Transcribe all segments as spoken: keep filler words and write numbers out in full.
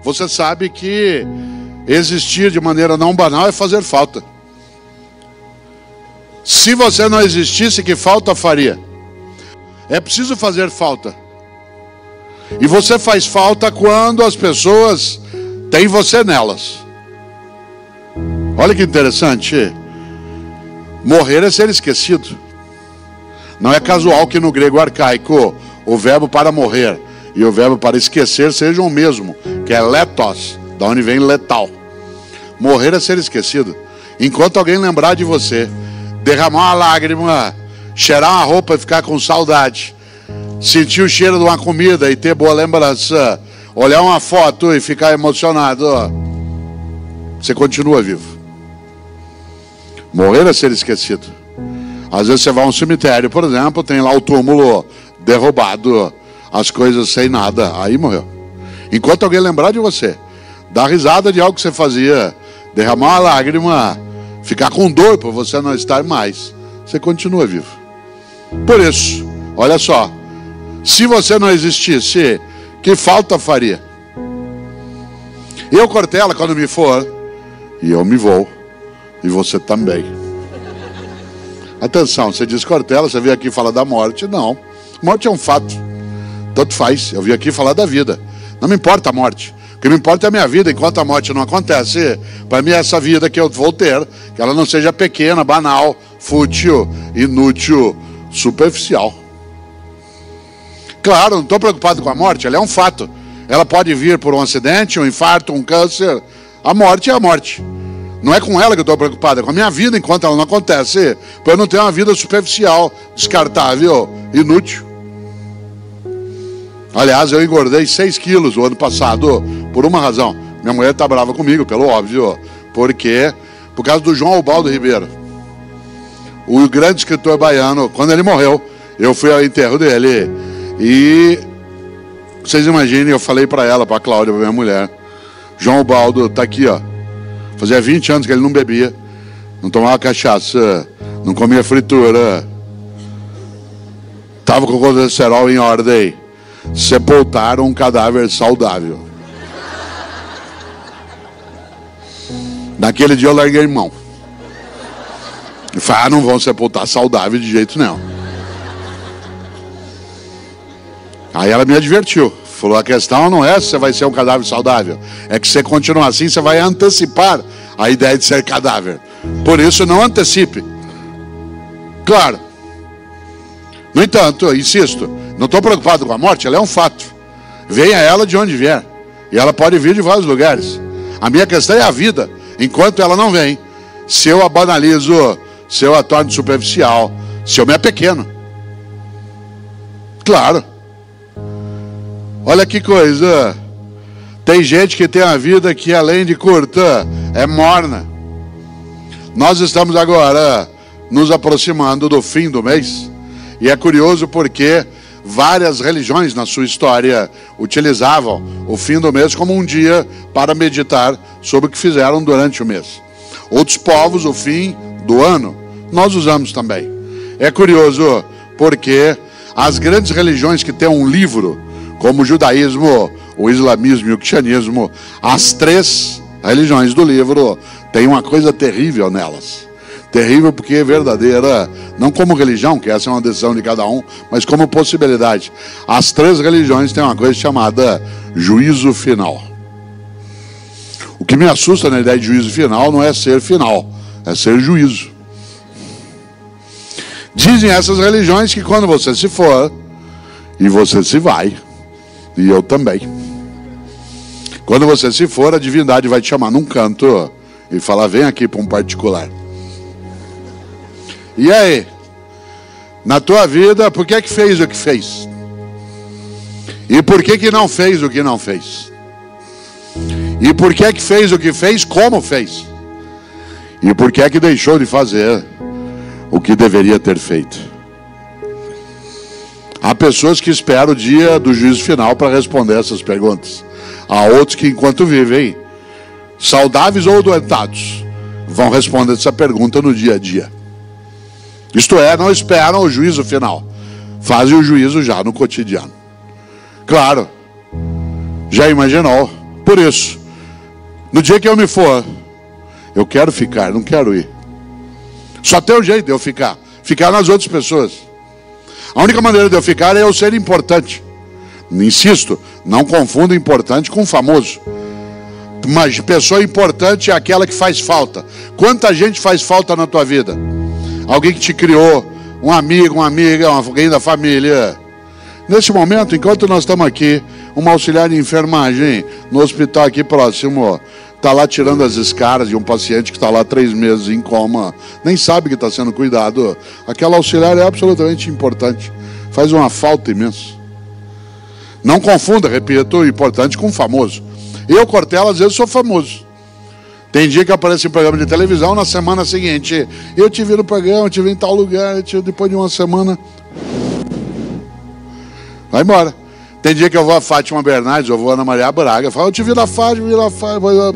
você sabe que existir de maneira não banal é fazer falta. Se você não existisse, que falta faria? É preciso fazer falta. E você faz falta quando as pessoas têm você nelas. Olha que interessante. Morrer é ser esquecido. Não é casual que no grego arcaico o verbo para morrer e o verbo para esquecer sejam o mesmo, que é letos, da onde vem letal. Morrer é ser esquecido. Enquanto alguém lembrar de você, derramar uma lágrima, cheirar uma roupa e ficar com saudade, sentir o cheiro de uma comida e ter boa lembrança, olhar uma foto e ficar emocionado, você continua vivo. Morrer é ser esquecido. Às vezes você vai a um cemitério, por exemplo, tem lá o túmulo derrubado, as coisas sem nada, aí morreu. Enquanto alguém lembrar de você, dar risada de algo que você fazia, derramar uma lágrima, ficar com dor por você não estar mais, você continua vivo. Por isso, olha só, se você não existisse, que falta faria? Eu, Cortella, quando me for, e eu me vou, e você também. Atenção, você diz, Cortella, você veio aqui falar da morte? Não, morte é um fato, tanto faz, eu vim aqui falar da vida. Não me importa a morte, o que me importa é a minha vida. Enquanto a morte não acontece, para mim é essa vida que eu vou ter, que ela não seja pequena, banal, fútil, inútil, superficial. Claro, não estou preocupado com a morte, ela é um fato. Ela pode vir por um acidente, um infarto, um câncer. A morte é a morte. Não é com ela que eu estou preocupado, é com a minha vida enquanto ela não acontece, para eu não ter uma vida superficial, descartável, inútil. Aliás, eu engordei seis quilos o ano passado, por uma razão. Minha mulher está brava comigo, pelo óbvio, porque por causa do João Ubaldo Ribeiro, o grande escritor baiano. Quando ele morreu, eu fui ao enterro dele, e vocês imaginem, eu falei para ela, para a Cláudia, para minha mulher, João Ubaldo está aqui, ó. Fazia vinte anos que ele não bebia, não tomava cachaça, não comia fritura, estava com o colesterol em ordem. Sepultaram um cadáver saudável. Naquele dia eu larguei mão. E falei, ah, não vão sepultar saudável de jeito nenhum. Aí ela me advertiu. Falou, a questão não é se você vai ser um cadáver saudável, é que se você continuar assim, você vai antecipar a ideia de ser cadáver. Por isso, não antecipe. Claro. No entanto, eu insisto, não estou preocupado com a morte, ela é um fato. Venha ela de onde vier. E ela pode vir de vários lugares. A minha questão é a vida. Enquanto ela não vem, se eu a banalizo, se eu a torno superficial, se eu me apequeno. Claro. Olha que coisa. Tem gente que tem a vida que, além de curta, é morna. Nós estamos agora nos aproximando do fim do mês. E é curioso porque várias religiões na sua história utilizavam o fim do mês como um dia para meditar sobre o que fizeram durante o mês. Outros povos, o fim do ano, nós usamos também. É curioso porque as grandes religiões que têm um livro, como o judaísmo, o islamismo e o cristianismo, as três religiões do livro têm uma coisa terrível nelas. Terrível porque é verdadeira, não como religião, que essa é uma decisão de cada um, mas como possibilidade. As três religiões têm uma coisa chamada juízo final. O que me assusta na ideia de juízo final não é ser final, é ser juízo. Dizem essas religiões que quando você se for, e você se vai, e eu também, quando você se for, a divindade vai te chamar num canto e falar, vem aqui para um particular. E aí, na tua vida, por que que fez o que fez? E por que que não fez o que não fez? E por que que fez o que fez, como fez? E por que que deixou de fazer o que deveria ter feito? Há pessoas que esperam o dia do juízo final para responder essas perguntas. Há outros que, enquanto vivem, saudáveis ou doentados, vão responder essa pergunta no dia a dia. Isto é, não esperam o juízo final, fazem o juízo já no cotidiano. Claro, já imaginou Por isso, no dia que eu me for, eu quero ficar, não quero ir. Só tem um jeito de eu ficar. Ficar nas outras pessoas. A única maneira de eu ficar é eu ser importante. Insisto, não confunda importante com famoso. Mas pessoa importante é aquela que faz falta. Quanta gente faz falta na tua vida? Alguém que te criou, um amigo, uma amiga, alguém da família. Nesse momento, enquanto nós estamos aqui, uma auxiliar de enfermagem no hospital aqui próximo, está lá tirando as escaras de um paciente que está lá três meses em coma, nem sabe que está sendo cuidado. Aquela auxiliar é absolutamente importante, faz uma falta imensa. Não confunda, repito, importante com famoso. Eu, Cortella, às vezes sou famoso. Tem dia que aparece em programa de televisão, na semana seguinte, eu te vi no programa, eu te vi em tal lugar, eu te... depois de uma semana, vai embora. Tem dia que eu vou a Fátima Bernardes, eu vou a Ana Maria Braga, eu falo, eu te vi na Fátima, vi na Fátima,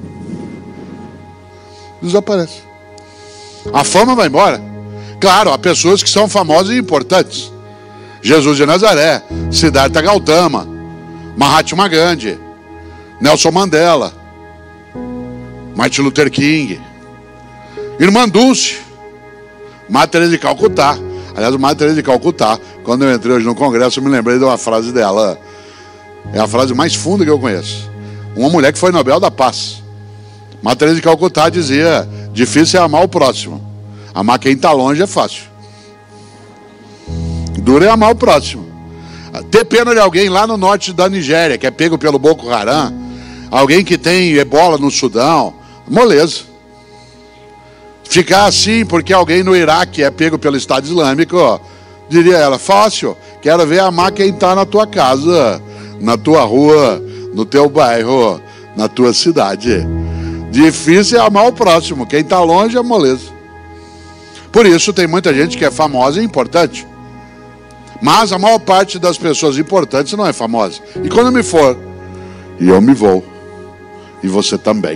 desaparece. A fama vai embora. Claro, há pessoas que são famosas e importantes. Jesus de Nazaré, Siddhartha Gautama, Mahatma Gandhi, Nelson Mandela, Martin Luther King, Irmã Dulce, Madre Teresa de Calcutá. Aliás, Madre Teresa de Calcutá, quando eu entrei hoje no congresso, eu me lembrei de uma frase dela. É a frase mais funda que eu conheço. Uma mulher que foi Nobel da Paz. Madre Teresa de Calcutá dizia: difícil é amar o próximo. Amar quem está longe é fácil. Duro é amar o próximo. Ter pena de alguém lá no norte da Nigéria, que é pego pelo Boko Haram, alguém que tem ebola no Sudão, moleza. Ficar assim porque alguém no Iraque é pego pelo Estado Islâmico, ó, diria ela, fácil. Quero ver amar quem está na tua casa, na tua rua, no teu bairro, na tua cidade. Difícil é amar o próximo, quem está longe é moleza. Por isso tem muita gente que é famosa e importante. Mas a maior parte das pessoas importantes não é famosa. E quando eu me for, e eu me vou, e você também.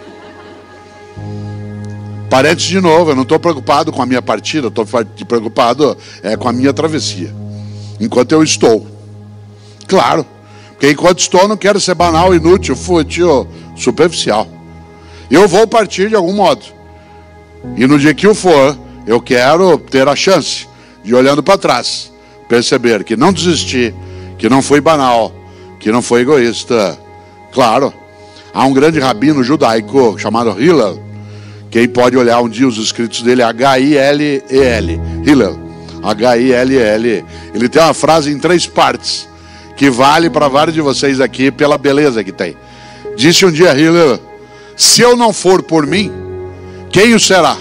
Parentes de novo, eu não estou preocupado com a minha partida, estou preocupado é, com a minha travessia. Enquanto eu estou. Claro, porque enquanto estou eu não quero ser banal, inútil, fútil, superficial. Eu vou partir de algum modo. E no dia que eu for, eu quero ter a chance de, olhando para trás, perceber que não desisti, que não fui banal, que não fui egoísta. Claro, há um grande rabino judaico chamado Hillel. Quem pode olhar um dia os escritos dele, H I L E L, Hillel, H I L E L. Ele tem uma frase em três partes, que vale para vários de vocês aqui, pela beleza que tem. Disse um dia Hillel: se eu não for por mim, quem o será?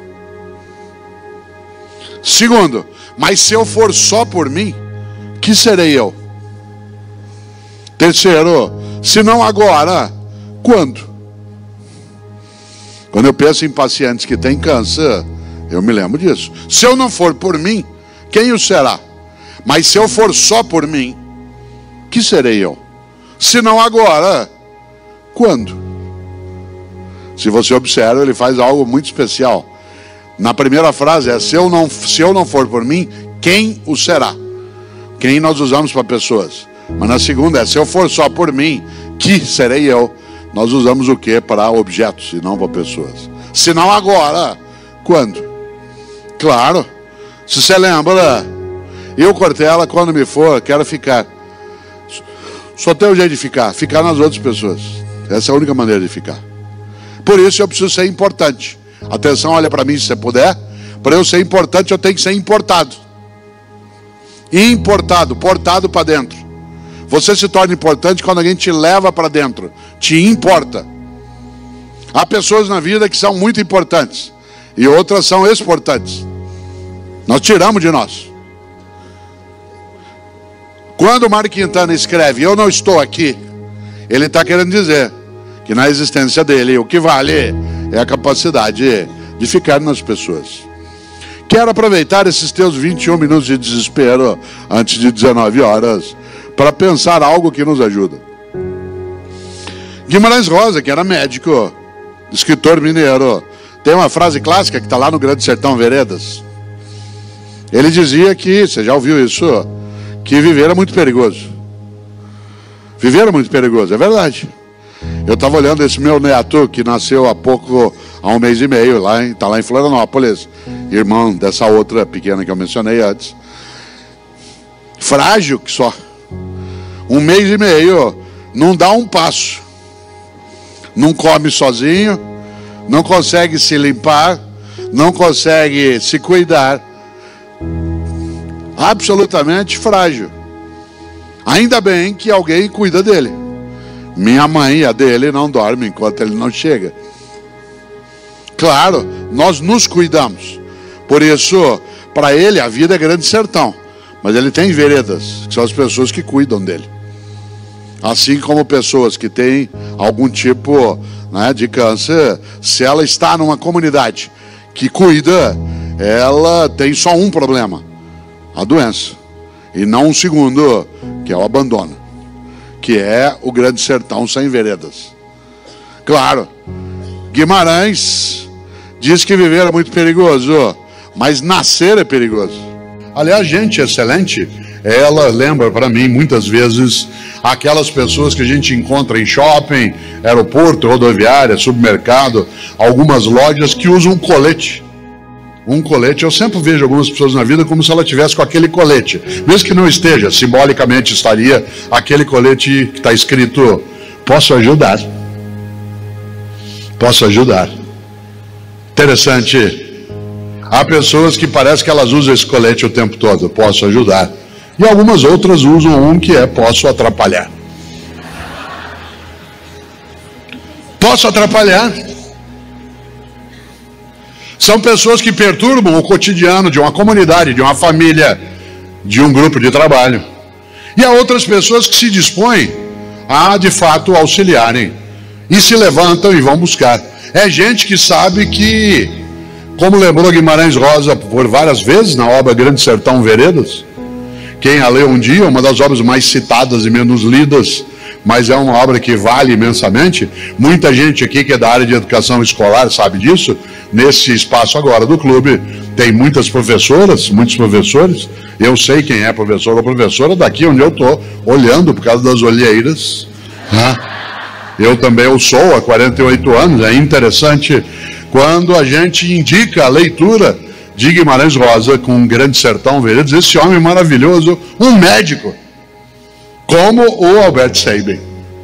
Segundo, mas se eu for só por mim, que serei eu? Terceiro, se não agora, quando? Quando eu penso em pacientes que têm câncer, eu me lembro disso. Se eu não for por mim, quem o será? Mas se eu for só por mim, que serei eu? Se não agora, quando? Se você observa, ele faz algo muito especial. Na primeira frase é: se eu não, se eu não for por mim, quem o será? Quem nós usamos para pessoas. Mas na segunda é: se eu for só por mim, que serei eu? Nós usamos o que para objetos e não para pessoas. Se não agora, quando? Claro, se você lembra, eu, Cortella, quando me for, quero ficar. Só tem um jeito de ficar, ficar nas outras pessoas. Essa é a única maneira de ficar. Por isso eu preciso ser importante. Atenção, olha para mim se você puder. Para eu ser importante, eu tenho que ser importado. Importado, portado para dentro. Você se torna importante quando alguém te leva para dentro, te importa. Há pessoas na vida que são muito importantes e outras são exportantes. Nós tiramos de nós. Quando o Mário Quintana escreve "eu não estou aqui", ele está querendo dizer que na existência dele o que vale é a capacidade de ficar nas pessoas. Quero aproveitar esses teus vinte e um minutos de desespero antes de dezenove horas para pensar algo que nos ajuda. Guimarães Rosa, que era médico, escritor mineiro, tem uma frase clássica que está lá no Grande Sertão Veredas. Ele dizia que, você já ouviu isso, que viver é muito perigoso. Viver é muito perigoso, é verdade. Eu estava olhando esse meu neto, que nasceu há pouco, há um mês e meio, lá está lá em Florianópolis, irmão dessa outra pequena que eu mencionei antes. Frágil que só. Um mês e meio, não dá um passo. Não come sozinho, não consegue se limpar, não consegue se cuidar. Absolutamente frágil. Ainda bem que alguém cuida dele. Minha mãe e a dele não dorme enquanto ele não chega. Claro, nós nos cuidamos. Por isso, para ele a vida é grande sertão. Mas ele tem veredas, que são as pessoas que cuidam dele. Assim como pessoas que têm algum tipo, né, de câncer, se ela está numa comunidade que cuida, ela tem só um problema: a doença. E não um segundo, que é o abandono, que é o grande sertão sem veredas. Claro, Guimarães diz que viver é muito perigoso, mas nascer é perigoso. Aliás, gente excelente, ela lembra para mim muitas vezes aquelas pessoas que a gente encontra em shopping, aeroporto, rodoviária, supermercado, algumas lojas que usam um colete. Um colete, eu sempre vejo algumas pessoas na vida como se ela tivesse com aquele colete, mesmo que não esteja, simbolicamente estaria aquele colete que está escrito: posso ajudar, posso ajudar. Interessante. Há pessoas que parece que elas usam esse colete o tempo todo: posso ajudar. E algumas outras usam um que é: posso atrapalhar. Posso atrapalhar. São pessoas que perturbam o cotidiano de uma comunidade, de uma família, de um grupo de trabalho. E há outras pessoas que se dispõem a, de fato, auxiliarem. E se levantam e vão buscar. É gente que sabe que, como lembrou Guimarães Rosa por várias vezes na obra Grande Sertão Veredas, quem a leu um dia, uma das obras mais citadas e menos lidas, mas é uma obra que vale imensamente. Muita gente aqui que é da área de educação escolar sabe disso. Nesse espaço agora do clube tem muitas professoras, muitos professores. Eu sei quem é professor ou professora daqui onde eu estou, olhando por causa das olheiras. Eu também eu sou há quarenta e oito anos. É interessante quando a gente indica a leitura de Guimarães Rosa com um Grande Sertão Veredas, esse homem maravilhoso, um médico, como o Albert Sabin.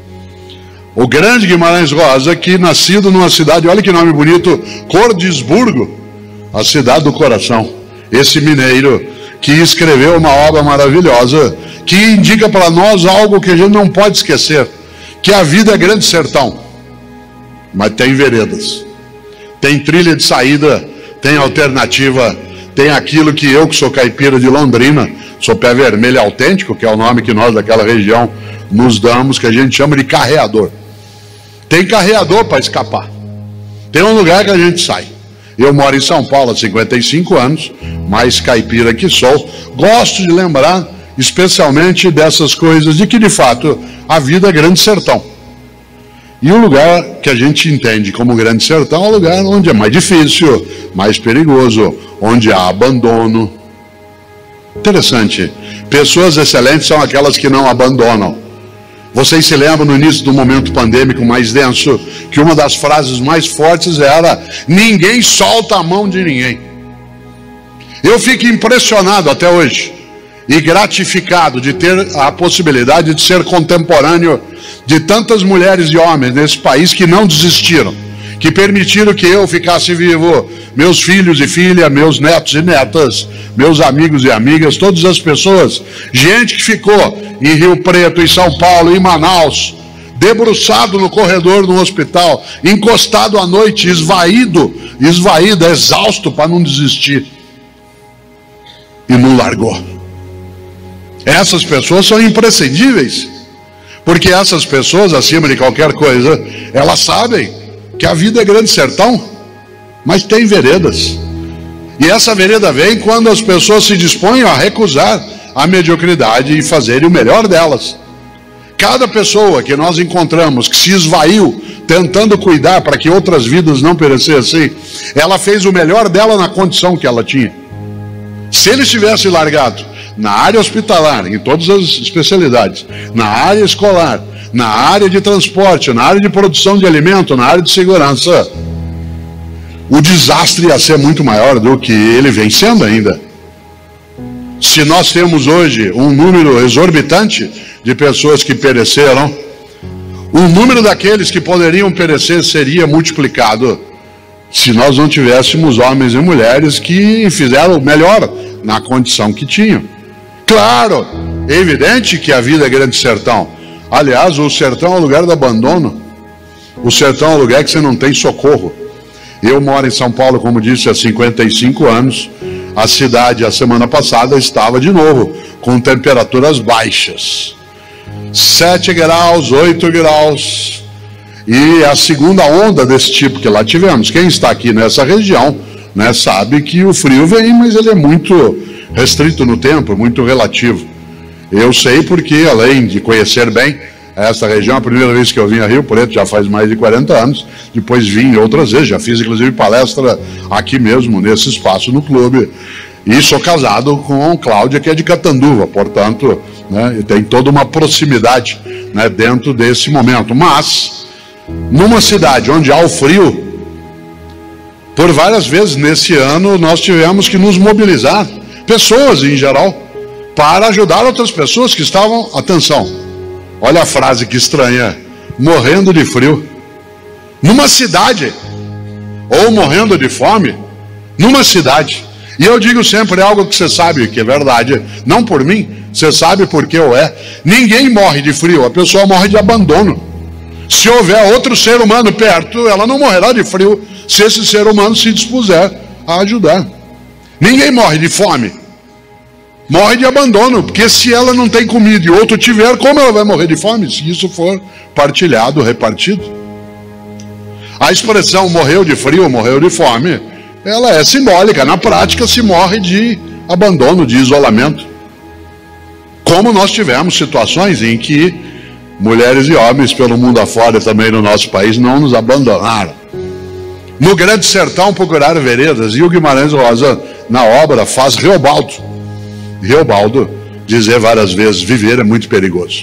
O grande Guimarães Rosa, que nascido numa cidade, olha que nome bonito, Cordisburgo, a cidade do coração. Esse mineiro que escreveu uma obra maravilhosa, que indica para nós algo que a gente não pode esquecer, que a vida é grande sertão, mas tem veredas, tem trilha de saída, tem alternativa, tem aquilo que eu, que sou caipira de Londrina, sou pé vermelho autêntico, que é o nome que nós daquela região nos damos, que a gente chama de carreador. Tem carreador para escapar. Tem um lugar que a gente sai. Eu moro em São Paulo há cinquenta e cinco anos, mais caipira que sou. Gosto de lembrar especialmente dessas coisas, de que de fato a vida é grande sertão. E o lugar que a gente entende como grande sertão é o lugar onde é mais difícil, mais perigoso, onde há abandono. Interessante. Pessoas excelentes são aquelas que não abandonam. Vocês se lembram no início do momento pandêmico mais denso, que uma das frases mais fortes era: ninguém solta a mão de ninguém. Eu fico impressionado até hoje e gratificado de ter a possibilidade de ser contemporâneo de tantas mulheres e homens nesse país que não desistiram, que permitiram que eu ficasse vivo, meus filhos e filhas, meus netos e netas, meus amigos e amigas, todas as pessoas, gente que ficou em Rio Preto, em São Paulo, em Manaus, debruçado no corredor do hospital, encostado à noite, esvaído, esvaído, exausto para não desistir, e não largou. Essas pessoas são imprescindíveis, porque essas pessoas, acima de qualquer coisa, elas sabem que a vida é grande sertão, mas tem veredas. E essa vereda vem quando as pessoas se dispõem a recusar a mediocridade e fazerem o melhor delas. Cada pessoa que nós encontramos que se esvaiu tentando cuidar para que outras vidas não perecessem, ela fez o melhor dela na condição que ela tinha. Se ele tivesse largado na área hospitalar, em todas as especialidades, na área escolar, na área de transporte, na área de produção de alimento, na área de segurança, o desastre ia ser muito maior do que ele vem sendo ainda. Se nós temos hoje um número exorbitante de pessoas que pereceram, o número daqueles que poderiam perecer seria multiplicado se nós não tivéssemos homens e mulheres que fizeram o melhor na condição que tinham. Claro, é evidente que a vida é grande sertão. Aliás, o sertão é o lugar do abandono. O sertão é o lugar que você não tem socorro. Eu moro em São Paulo, como disse, há cinquenta e cinco anos. A cidade, a semana passada, estava de novo com temperaturas baixas. sete graus, oito graus. E a segunda onda desse tipo que lá tivemos. Quem está aqui nessa região, né, sabe que o frio vem, mas ele é muito restrito no tempo, muito relativo. Eu sei porque, além de conhecer bem essa região, a primeira vez que eu vim a Rio Preto já faz mais de quarenta anos, depois vim outras vezes, já fiz inclusive palestra aqui mesmo, nesse espaço no clube, e sou casado com Cláudia, que é de Catanduva, portanto, né, tem toda uma proximidade, né, dentro desse momento. Mas, numa cidade onde há o frio, por várias vezes nesse ano nós tivemos que nos mobilizar, pessoas em geral, para ajudar outras pessoas que estavam, atenção, olha a frase que estranha, morrendo de frio, numa cidade, ou morrendo de fome, numa cidade. E eu digo sempre algo que você sabe que é verdade, não por mim, você sabe porque eu é. Ninguém morre de frio, a pessoa morre de abandono. Se houver outro ser humano perto, ela não morrerá de frio, se esse ser humano se dispuser a ajudar. Ninguém morre de fome, morre de abandono, porque se ela não tem comida e outro tiver, como ela vai morrer de fome? Se isso for partilhado, repartido. A expressão morreu de frio, morreu de fome, ela é simbólica. Na prática se morre de abandono, de isolamento. Como nós tivemos situações em que mulheres e homens pelo mundo afora e também no nosso país não nos abandonaram. No Grande Sertão procuraram veredas, e o Guimarães Rosa, na obra, faz Reobaldo. Reobaldo dizer várias vezes, viver é muito perigoso.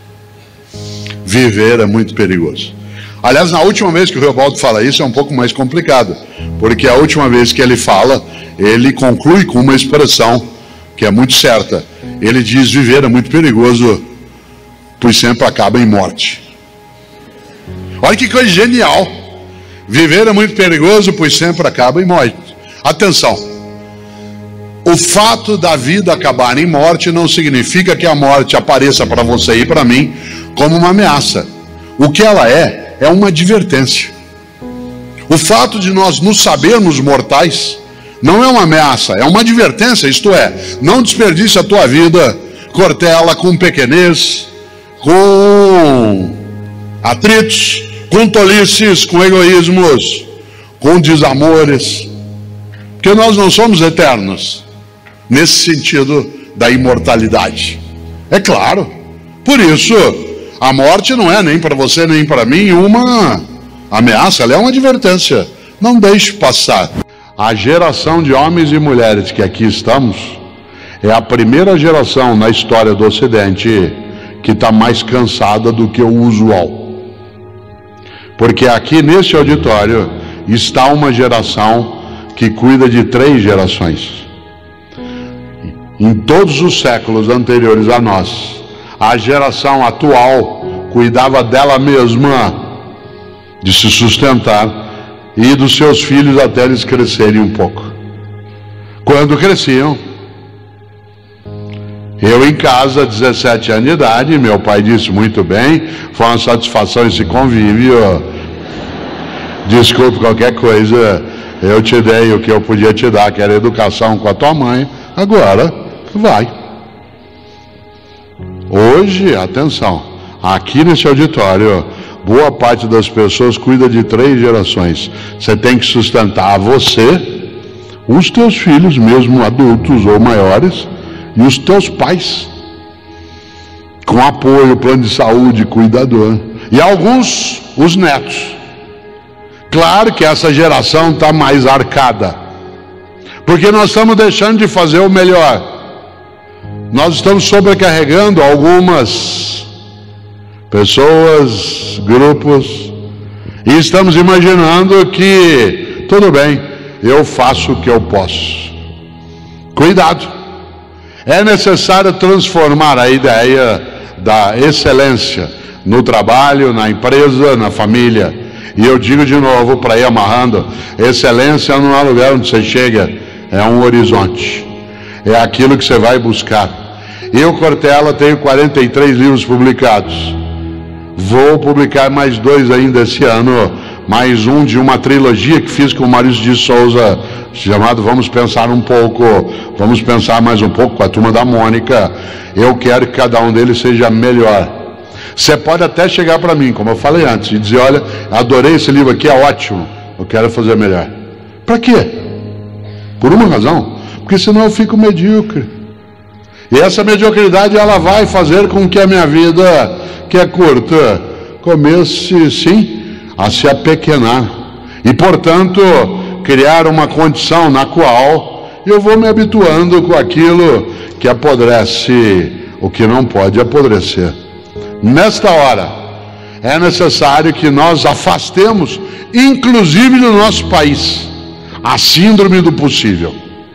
Viver é muito perigoso. Aliás, na última vez que o Reobaldo fala isso é um pouco mais complicado, porque a última vez que ele fala, ele conclui com uma expressão que é muito certa. Ele diz, viver é muito perigoso, pois sempre acaba em morte. Olha que coisa genial. Viver é muito perigoso, pois sempre acaba em morte. Atenção, o fato da vida acabar em morte não significa que a morte apareça para você e para mim como uma ameaça. O que ela é, é uma advertência. O fato de nós nos sabermos mortais não é uma ameaça, é uma advertência. Isto é, não desperdice a tua vida, cortela com pequenez, com atritos, com tolices, com egoísmos, com desamores, porque nós não somos eternos nesse sentido da imortalidade. É claro, por isso a morte não é nem para você nem para mim uma ameaça, ela é uma advertência. Não deixe passar. A geração de homens e mulheres que aqui estamos é a primeira geração na história do Ocidente que está mais cansada do que o usual. Porque aqui nesse auditório está uma geração que cuida de três gerações. Em todos os séculos anteriores a nós, a geração atual cuidava dela mesma, de se sustentar e dos seus filhos até eles crescerem um pouco. Quando cresciam, eu em casa, dezessete anos de idade, meu pai disse muito bem, foi uma satisfação esse convívio, desculpe qualquer coisa, eu te dei o que eu podia te dar, que era educação com a tua mãe, agora vai. Hoje, atenção, aqui nesse auditório, boa parte das pessoas cuida de três gerações. Você tem que sustentar você, os teus filhos, mesmo adultos ou maiores, e os teus pais, com apoio, plano de saúde, cuidador. E alguns, os netos. Claro que essa geração está mais arcada, porque nós estamos deixando de fazer o melhor. Nós estamos sobrecarregando algumas pessoas, grupos, e estamos imaginando que tudo bem, eu faço o que eu posso. Cuidado, é necessário transformar a ideia da excelência no trabalho, na empresa, na família. E eu digo de novo, para ir amarrando, excelência não é um lugar onde você chega, é um horizonte, é aquilo que você vai buscar. Eu, Cortella, tenho quarenta e três livros publicados, vou publicar mais dois ainda esse ano, mais um de uma trilogia que fiz com o Maurício de Souza, chamado Vamos Pensar um Pouco, vamos pensar mais um pouco com a turma da Mônica. Eu quero que cada um deles seja melhor. Você pode até chegar para mim, como eu falei antes, e dizer, olha, adorei esse livro aqui, é ótimo, eu quero fazer melhor. Para quê? Por uma razão, porque senão eu fico medíocre. E essa mediocridade, ela vai fazer com que a minha vida, que é curta, comece, sim, a se apequenar. E, portanto, criar uma condição na qual eu vou me habituando com aquilo que apodrece o que não pode apodrecer. Nesta hora, é necessário que nós afastemos, inclusive no nosso país, a síndrome do possível.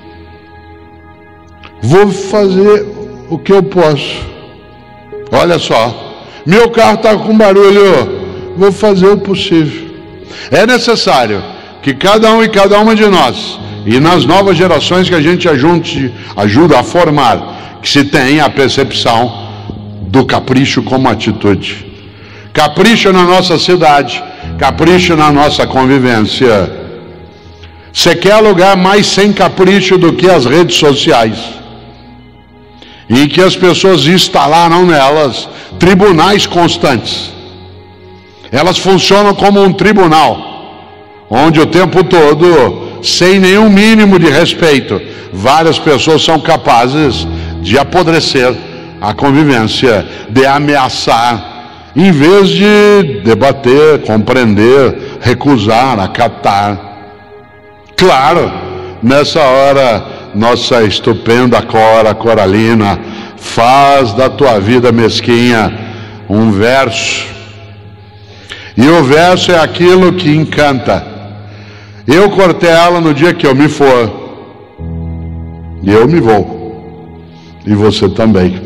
Vou fazer o que eu posso. Olha só, meu carro está com barulho, vou fazer o possível. É necessário que cada um e cada uma de nós, e nas novas gerações que a gente ajunte, ajuda a formar, que se tenha a percepção do capricho como atitude. Capricho na nossa cidade, capricho na nossa convivência. Você quer lugar mais sem capricho do que as redes sociais, em que as pessoas instalaram nelas tribunais constantes. Elas funcionam como um tribunal, onde o tempo todo, sem nenhum mínimo de respeito, várias pessoas são capazes de apodrecer a convivência, de ameaçar, em vez de debater, compreender, recusar, acatar. Claro, nessa hora, nossa estupenda Cora Coralina faz da tua vida mesquinha um verso. E o verso é aquilo que encanta. Eu, Cortella, no dia que eu me for, eu me vou, e você também.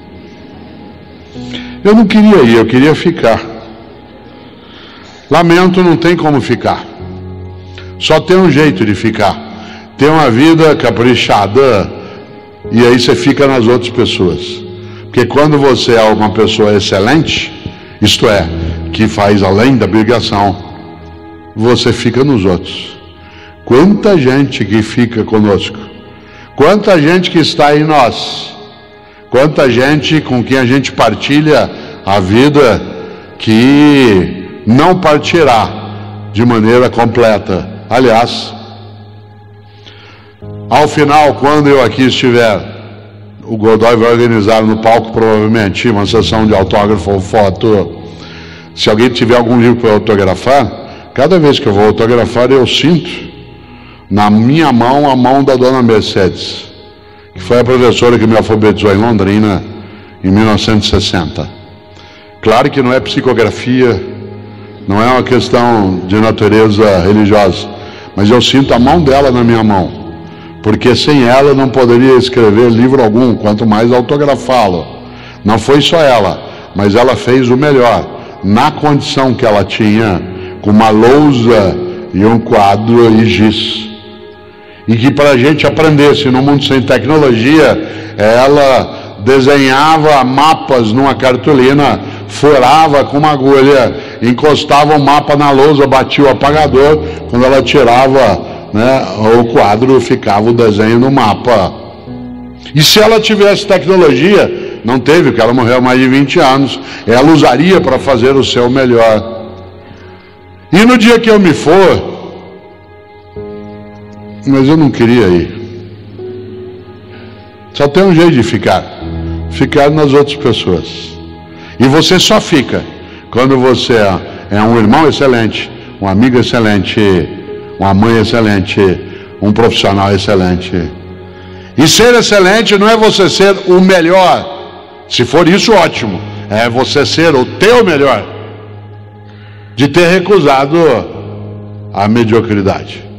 Eu não queria ir, eu queria ficar. Lamento, não tem como ficar. Só tem um jeito de ficar. Ter uma vida caprichada, e aí você fica nas outras pessoas. Porque quando você é uma pessoa excelente, isto é, que faz além da obrigação, você fica nos outros. Quanta gente que fica conosco, quanta gente que está em nós, quanta gente com quem a gente partilha a vida, que não partirá de maneira completa. Aliás, ao final, quando eu aqui estiver, o Godoy vai organizar no palco provavelmente uma sessão de autógrafo ou foto. Se alguém tiver algum livro para autografar, cada vez que eu vou autografar, eu sinto na minha mão a mão da dona Mercedes, que foi a professora que me alfabetizou em Londrina em mil novecentos e sessenta. Claro que não é psicografia, não é uma questão de natureza religiosa, mas eu sinto a mão dela na minha mão, porque sem ela eu não poderia escrever livro algum, quanto mais autografá-lo. Não foi só ela, mas ela fez o melhor, na condição que ela tinha, com uma lousa e um quadro e giz. E que para a gente aprendesse no mundo sem tecnologia, ela desenhava mapas numa cartolina, furava com uma agulha, encostava o mapa na lousa, batia o apagador, quando ela tirava, né, o quadro, ficava o desenho no mapa. E se ela tivesse tecnologia, não teve, porque ela morreu há mais de vinte anos, ela usaria para fazer o seu melhor. E no dia que eu me for, mas eu não queria ir, só tem um jeito de ficar, ficar nas outras pessoas. E você só fica quando você é um irmão excelente, um amigo excelente, uma mãe excelente, um profissional excelente. E ser excelente não é você ser o melhor. Se for isso, ótimo. é você ser o teu melhor, de ter recusado a mediocridade.